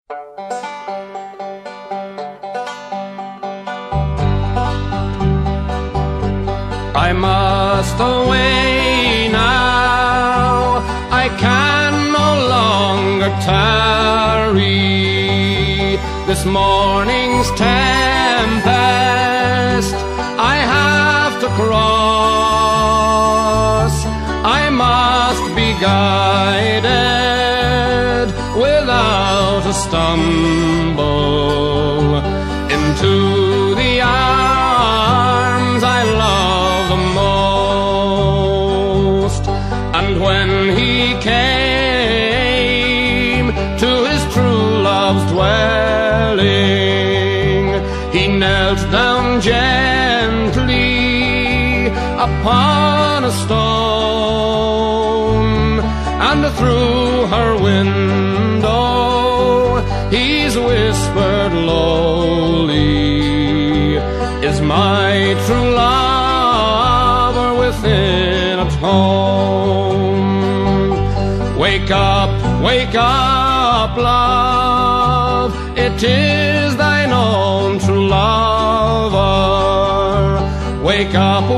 I must away now, I can no longer tarry. This morning's tempest I have to cross. I must be guided without a stumble into the arms I love the most. And when he came to his true love's dwelling, he knelt down gently upon a stone, and through her window he's whispered lowly, is my true lover within at home? Wake up, love, it is thine own true lover. Wake up,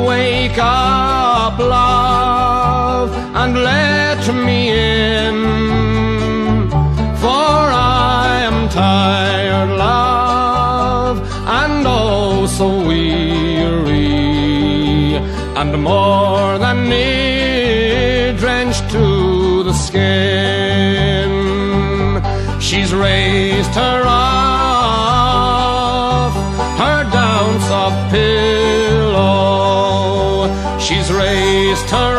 love, and let me in, for I am tired, love, and oh so weary, and more than near drenched to the skin. She's raised her off her down soft pillow, she's raised her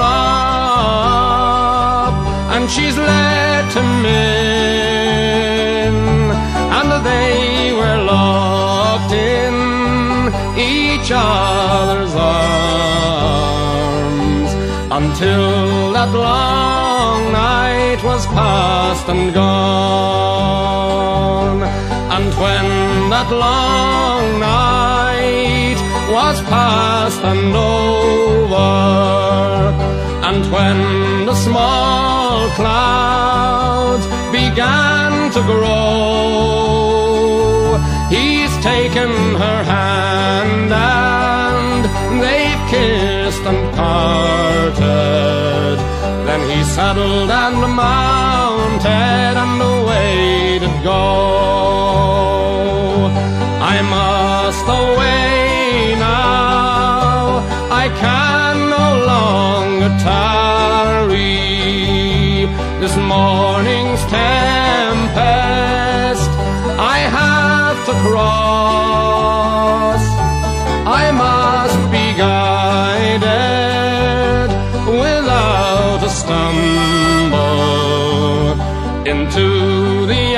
up, and she's let him in, and they were locked in each other's arms, until that long night was past and gone. And when that long night was past and over, and when the small clouds began to grow, he's taken her hand and they've kissed and parted. Then he saddled and mounted and away to go. I must away now, I can no longer tarry. This morning's tempest I have to cross. I must be guided without a stumble into the